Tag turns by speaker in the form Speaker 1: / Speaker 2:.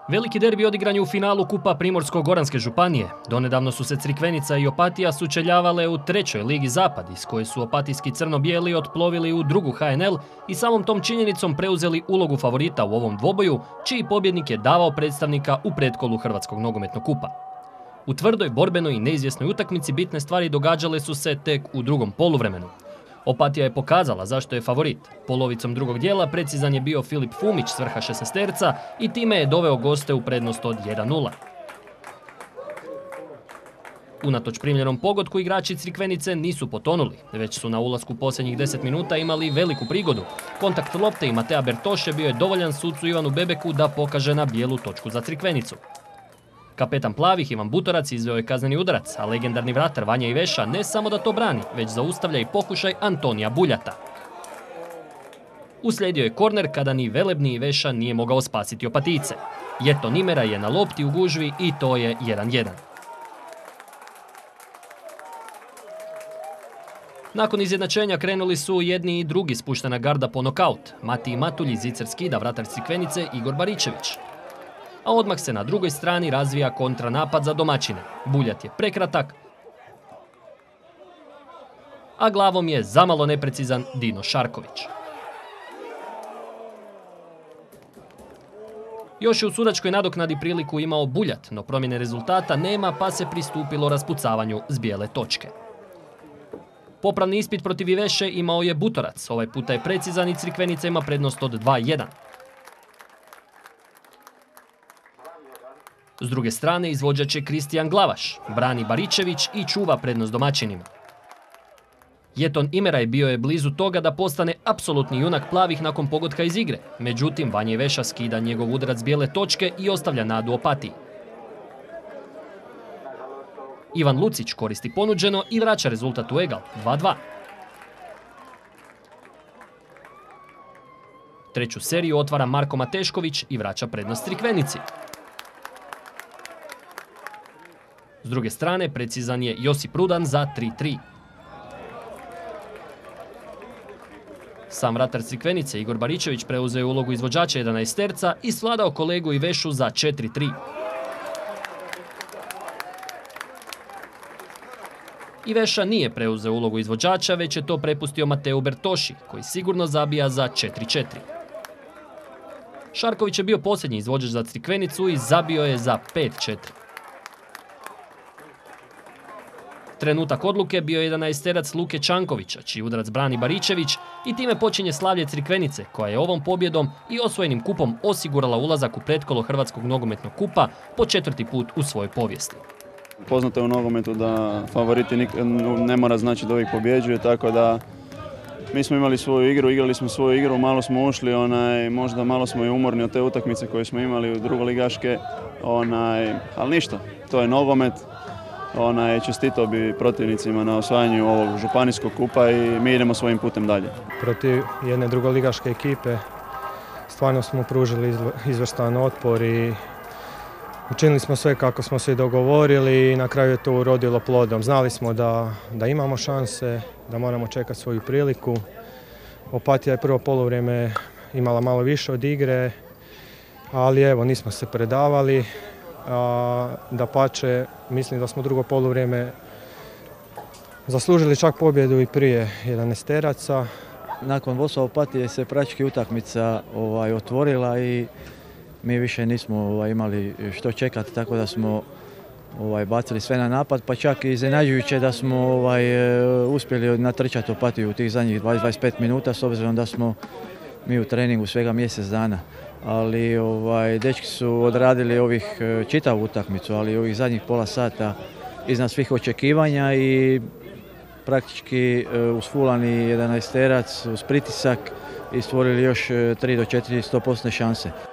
Speaker 1: Veliki derbi odigran je u finalu Kupa Primorsko-goranske županije. Donedavno su se Crikvenica i Opatija sučeljavale u 3. ligi Zapad, iz koje su opatijski crno-bijeli otplovili u 2. HNL i samom tom činjenicom preuzeli ulogu favorita u ovom dvoboju, čiji pobjednik je davao predstavnika u pretkolu Hrvatskog nogometnog kupa. U tvrdoj, borbenoj i neizvjesnoj utakmici bitne stvari događale su se tek u drugom poluvremenu. Opatija je pokazala zašto je favorit. Polovicom drugog dijela precizan je bio Filip Fumić s vrha 16-terca i time je doveo goste u prednost od 1:0. Unatoč primljenom pogodku igrači Crikvenice nisu potonuli, već su na ulasku posljednjih 10 minuta imali veliku prigodu. Kontakt lopte i Matea Bertoše bio je dovoljan sucu Ivanu Bebeku da pokaže na bijelu točku za Crikvenicu. Kapetan plavih Ivan Butorac izveo je kazneni udarac, a legendarni vratar Vanja Iveša ne samo da to brani, već zaustavlja i pokušaj Antonija Buljata. Uslijedio je korner kada ni velebni Iveša nije mogao spasiti Opatijce. Jeton Imera je na lopti u gužvi i to je 1:1. Nakon izjednačenja krenuli su jedni i drugi spuštena garda po nokaut. Matiji Matulji zicer skida vratar Crikvenice Igor Baričević. A odmah se na drugoj strani razvija kontranapad za domaćine. Buljat je prekratak, a glavom je zamalo neprecizan Dino Šarković. Još je u sudačkoj nadoknadi priliku imao Buljat, no promjene rezultata nema pa se pristupilo raspucavanju s bijele točke. Popravni ispit protiv Iveše imao je Butorac, ovaj puta je precizan i Crikvenica ima prednost od 2:1. S druge strane izvođač je Kristijan Glavaš, brani Baričević i čuva prednost domaćinima. Jeton Imera bio je blizu toga da postane apsolutni junak plavih nakon pogotka iz igre, međutim Vanja Iveša skida njegov udarac s bijele točke i ostavlja nadu Opatiji. Ivan Lucić koristi ponuđeno i vraća rezultat u egal, 2:2. Treću seriju otvara Marko Matešković i vraća prednost Crikvenici. S druge strane, precizan je Josip Rudan za 3:3. Sam vratar Crikvenice Igor Baričević preuzeo ulogu izvođača 11-terca i svladao kolegu Ivešu za 4:3. Iveša nije preuzeo ulogu izvođača, već je to prepustio Mateu Bertoši, koji sigurno zabija za 4:4. Šarković je bio posljednji izvođač za Crikvenicu i zabio je za 5:4. Trenutak odluke bio je 11-terac Luke Čankovića, čiji udarac brani Baričević i time počinje slavlje Crikvenice, koja je ovom pobjedom i osvojenim kupom osigurala ulazak u pretkolo Hrvatskog nogometnog kupa po 4. put u svojoj povijesti.
Speaker 2: Poznato je u nogometu da favoriti ne mora znači da uvijek pobjeđuju, tako da mi smo imali svoju igru, igrali smo svoju igru, malo smo ušli, možda malo smo i umorni od te utakmice koje smo imali u drugoligaške, ali ništa, to je nogomet. Čestitao bi protivnicima na osvajanju ovog županijskog kupa i mi idemo svojim putem dalje.
Speaker 3: Protiv jedne drugoligaške ekipe stvarno smo pružili izvrstan otpor i učinili smo sve kako smo se dogovorili i na kraju je to urodilo plodom. Znali smo da imamo šanse, da moramo čekati svoju priliku. Opatija je prvo poluvrijeme imala malo više od igre, ali evo nismo se predavali. Dapače, mislim da smo drugo poluvrijeme zaslužili čak pobjedu i prije 11-teraca.
Speaker 4: Nakon vodstva Opatije se praktički utakmica otvorila i mi više nismo imali što čekati, tako da smo bacili sve na napad, pa čak i iznenađujuće da smo uspjeli natrčati Opatiju u tih zadnjih 20-25 minuta, s obzirom da smo mi u treningu svega mjesec dana. Ali dečki su odradili čitavu utakmicu, ali ovih zadnjih pola sata iznad svih očekivanja i praktički usfulani 11-terac uz pritisak i stvorili još 3 do 4 100% šanse.